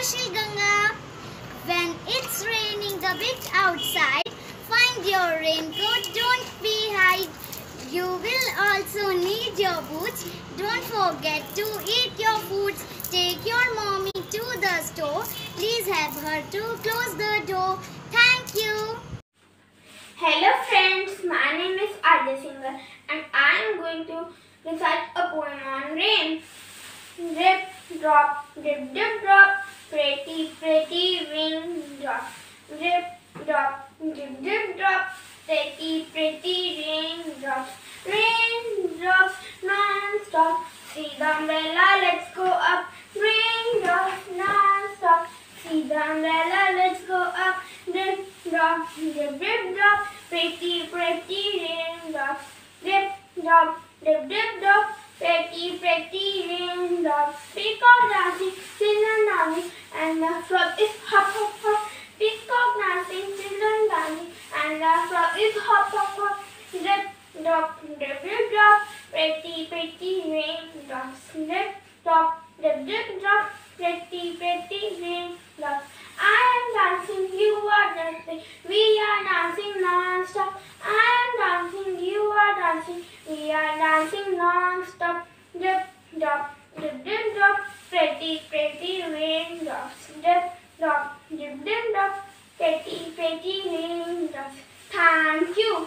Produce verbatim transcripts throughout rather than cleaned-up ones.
Shri Ganga. When it's raining a bit outside, find your raincoat, don't be hide. You will also need your boots. Don't forget to eat your foods. Take your mommy to the store. Please have her to close the door. Thank you. Hello friends, my name is Adya Singhal and I am going to recite a poem on rain. Drip, drop, drip, drip, drop, pretty, pretty raindrop. Drip, drop, drip, drip, drop, pretty, pretty raindrops. Raindrops non-stop, see the umbrella, let's go up. Raindrops non-stop, see the umbrella, let's go up. Drip, drop, drip, drip, drop, pretty, pretty raindrops. Drip, drop, drip, drip, drop, pretty, pretty raindrops. Peacock dancing, children dancing, and the frog is hop, hop, hop. Peacock dancing, children dancing, and the frog is hop, hop, hop. Drip, drop, drip, drip, drop, pretty, pretty raindrops. Drip, drop, drip, drip, drop, pretty, pretty raindrops. I am dancing, you are dancing, we are dancing non-stop. I am dancing, you are dancing, we are dancing non-stop. Drip, drop, drip, drip, drop, pretty, pretty raindrops. Drip, drop, drip, drip, drop, pretty, pretty raindrops. Thank you.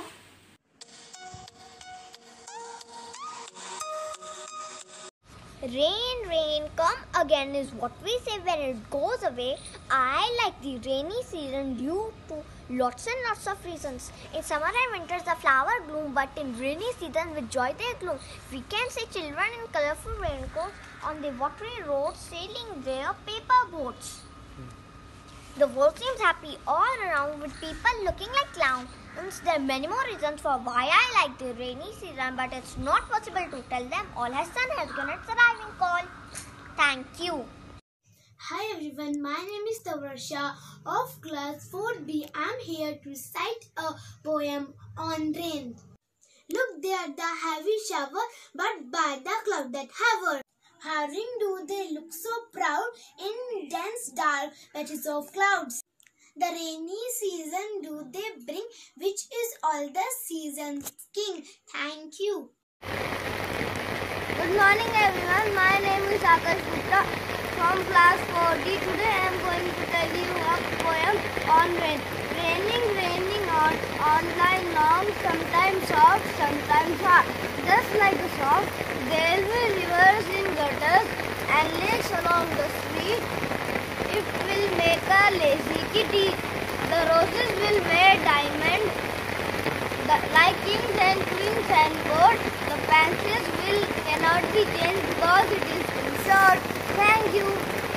Rain, rain, come again is what we say when it goes away. I like the rainy season due to lots and lots of reasons. In summer and winter the flower bloom, but in rainy season with joy they gloom. We can see children in colorful raincoats on the watery roads sailing their paper boats. The world seems happy all around with people looking like clowns. There are many more reasons for why I like the rainy season, but it's not possible to tell them all as sun has gone its arriving call. Thank you. Hi everyone, my name is Tavarsha of class four B. I am here to recite a poem on rain. Look there, the heavy shower, but by the cloud that hover. Hovering do they look so proud in dense dark patches of clouds. The rainy season do they bring, which is all the season's king. Thank you. Good morning everyone, my name is Akash Gupta from class four D. Today I am going to tell you a poem on rain. Raining, raining on, all night long, sometimes soft, sometimes hard. Just like a song, there will be rivers in gutters and lakes along the street. It will make a lazy kitty. The roses will wear diamonds the, like kings and queens and gold. The pansies will cannot be changed because it is insured. Thank you.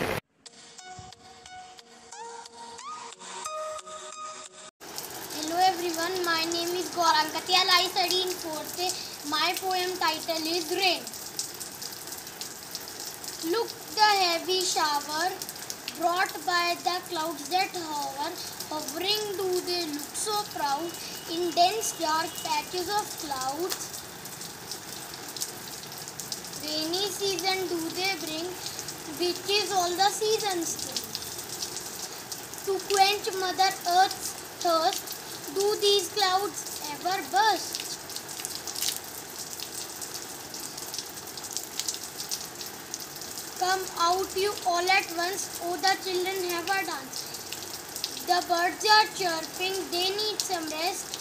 Hello everyone, my name is Gaurang Katyal. I study in fourth A. My poem title is Rain. Look the heavy shower brought by the clouds that hover, hovering do they look so proud in dense dark patches of clouds. Rainy season do they bring, which is all the seasons thing. To quench Mother Earth's thirst, do these clouds ever burst? Come out you all at once, oh the children have a dance. The birds are chirping, they need some rest.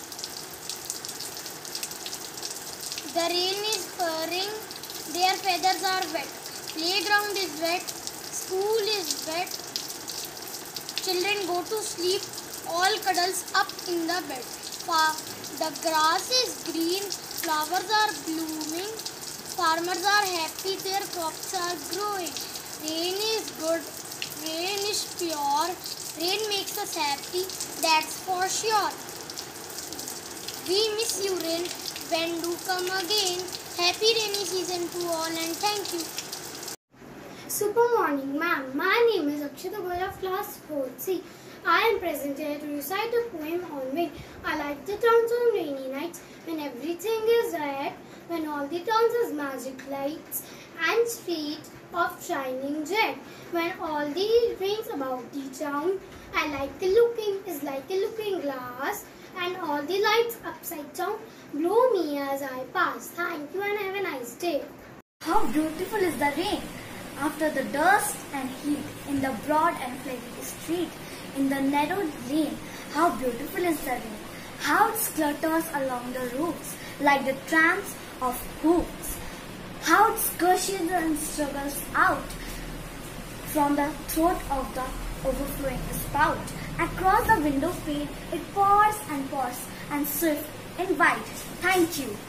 The rain is purring, their feathers are wet. Playground is wet, school is wet. Children go to sleep, all cuddles up in the bed. The grass is green, flowers are blooming. Farmers are happy, their crops are growing. Rain is good, rain is pure. Rain makes us happy, that's for sure. We miss you rain, when do come again. Happy rainy season to all and thank you. Super morning, ma'am. My name is Akshita Goyal of class four C. I am present here to recite a poem on rain. I like the towns on rainy nights when everything is red, when all the towns has magic lights and streets of shining red. When all the rings about the town, I like a looking is like a looking glass, and all the lights upside down blow me as I pass. Thank you and have a nice day. How beautiful is the rain! After the dust and heat in the broad and flaky street, in the narrow lane, how beautiful is the rain! How it clutters along the roofs like the tramps of hooves. How it gushes and struggles out from the throat of the overflowing spout. Across the window pane, it pours and pours and swift and white. Thank you.